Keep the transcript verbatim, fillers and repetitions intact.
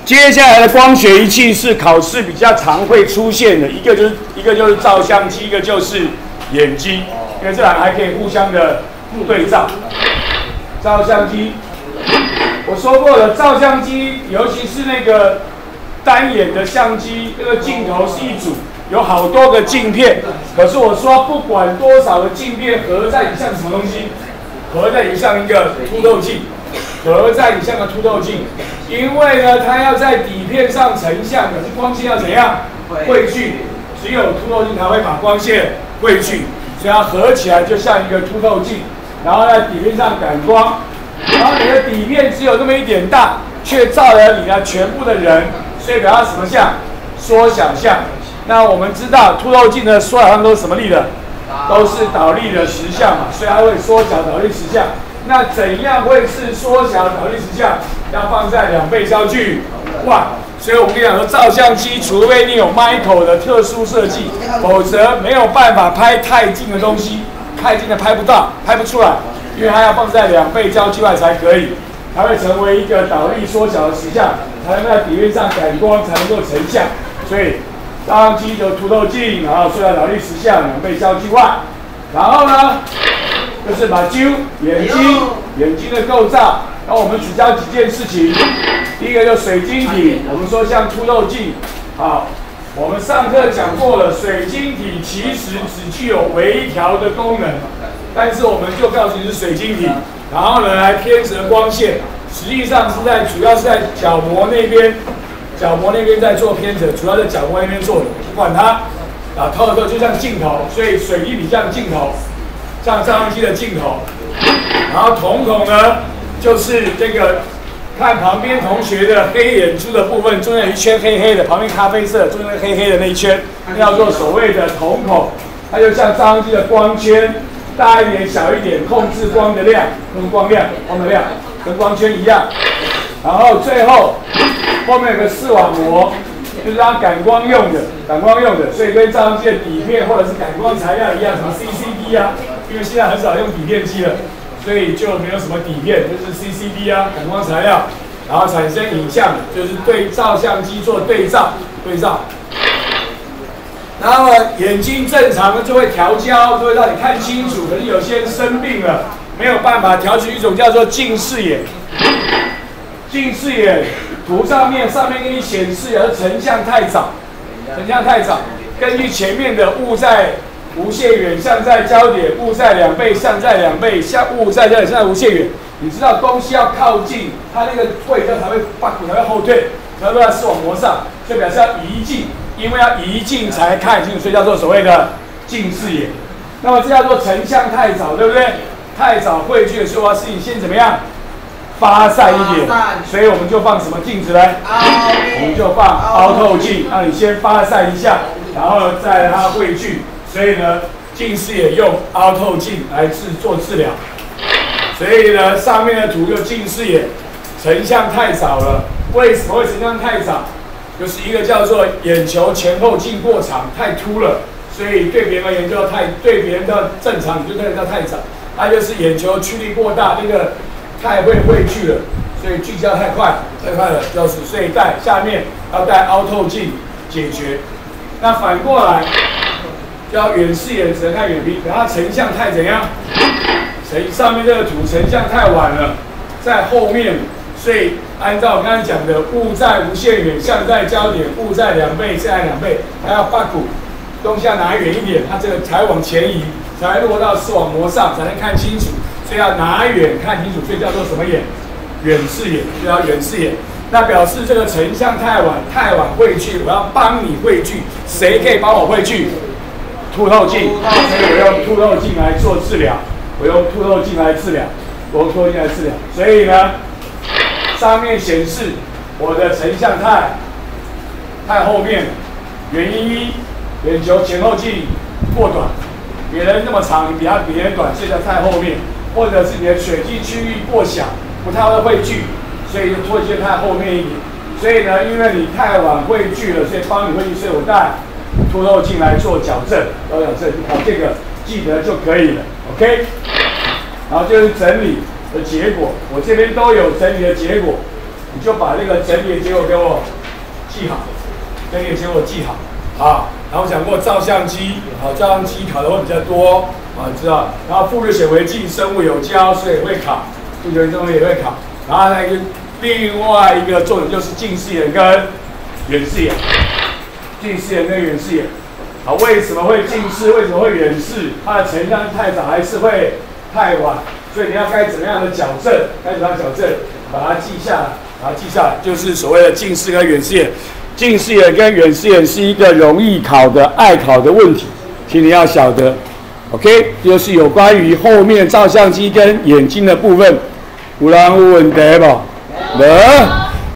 接下来的光学仪器是考试比较常会出现的，一个就是一个就是照相机，一个就是眼睛，因为这两个还可以互相的对照。照相机，我说过了，照相机尤其是那个单眼的相机，这个镜头是一组，有好多个镜片。可是我说，不管多少个镜片合在你像什么东西，合在你像一个凸透镜。 合在你像个凸透镜，因为呢，它要在底片上成像，可是光线要怎样汇聚？只有凸透镜才会把光线汇聚，所以它合起来就像一个凸透镜，然后在底片上感光，然后你的底片只有那么一点大，却照了你的全部的人，所以表它什么像？缩小像。那我们知道凸透镜的缩小像都是什么力的？都是导力的实像嘛，所以它会缩小导力实像。 那怎样会是缩小导力实像？要放在两倍焦距哇！所以我跟你讲说，照相机除非你有 micro 的特殊设计，否则没有办法拍太近的东西，太近的拍不到，拍不出来，因为它要放在两倍焦距外才可以，才会成为一个导力缩小的实像，才能在底面上感光，才能够成像。所以照相机有凸透镜，然后缩小导力实像，两倍焦距外，然后呢？ 就是把揪眼睛，眼睛的构造。然后我们只教几件事情。第一个就水晶体，我们说像凸透镜。好，我们上课讲过了，水晶体其实只具有微调的功能，但是我们就告诉你是水晶体，然后呢来偏折光线，实际上是在主要是在角膜那边，角膜那边在做偏折，主要在角膜那边做的，不管它啊，透透就像镜头，所以水晶体像镜头。 像照相机的镜头，然后瞳孔呢，就是这个看旁边同学的黑眼珠的部分，中间有一圈黑黑的，旁边咖啡色，中间那黑黑的那一圈，叫做所谓的瞳孔。它就像照相机的光圈，大一点、小一点，控制光的量，跟光量、光的量跟光圈一样。然后最后后面有个视网膜。 就是它感光用的，感光用的，所以跟照相机的底片或者是感光材料一样，什么 C C D 啊，因为现在很少用底片机了，所以就没有什么底片，就是 C C D 啊，感光材料，然后产生影像，就是对照相机做对照，对照。然后呢，眼睛正常的就会调焦，就会让你看清楚，可是有些人生病了，没有办法调出一种叫做近视眼，近视眼。 图上面上面给你显示的成像太早，成像太早。根据前面的物在无限远，像在焦点；物在两倍，像在两倍；像物在这里，像在无限远。你知道东西要靠近，它那个会它才会把才会后退，才会在视网膜上，所以表示要移近，因为要移近才看清楚，所以叫做所谓的近视眼。那么这叫做成像太早，对不对？太早汇聚的时候，是你先怎么样？ 发散一点，所以我们就放什么镜子呢？我们就放凹透镜，让你先发散一下，然后再让它汇聚。所以呢，近视也用凹透镜来治做治疗。所以呢，上面的图就近视眼成像太早了。为什么会成像太早？就是一个叫做眼球前后镜过长，太凸了，所以对别人而言就要太，对别人要正常，你就对它太早。它就是眼球曲率过大，那个。 太会汇聚了，所以聚焦太快，太快了，就是所以在下面要戴凹透镜解决。那反过来，要远视眼只能看远屏，可它成像太怎样？成上面这个图成像太晚了，在后面，所以按照我刚才讲的，物在无限远，像在焦点，物在两倍，像在两倍，还要八股，东西要拿远一点，它这个才往前移，才落到视网膜上，才能看清楚。 所以要拿远看清楚，所以叫做什么眼？远视眼，就要远视眼。那表示这个成像太晚，太晚汇聚，我要帮你汇聚。谁可以帮我汇聚？凸透镜。所以我用凸透镜来做治疗，我用凸透镜来治疗，我用凸透镜来治疗。所以呢，上面显示我的成像太太后面，原因一，眼球前后距过短，别人那么长，你比他别人短，现在太后面。 或者是你的血迹区域过小，不太会汇聚，所以就会太后面一点。所以呢，因为你太晚汇聚了，所以帮你汇聚，所以我带凸透镜来做矫正，做矫正，好，这个记得就可以了 ，OK。然后就是整理的结果，我这边都有整理的结果。 你就把那个整理的结果给我记好，整理的结果记好啊。然后讲过照相机，好，照相机考的会比较多啊，知道。然后复日显微镜，生物有教，所以会考，复日显微镜也会考。然后那个另外一个重点就是近视眼跟远视眼，近视眼跟远视眼。好，为什么会近视？为什么会远视？它的成像太早还是会太晚？所以你要该怎么样的矫正？该怎么样矫正？把它记下来，把它记下来，就是所谓的近视跟远视眼。近视眼跟远视眼是一个容易考的、爱考的问题，请你要晓得。OK， 就是有关于后面照相机跟眼睛的部分。有人有问题不？无。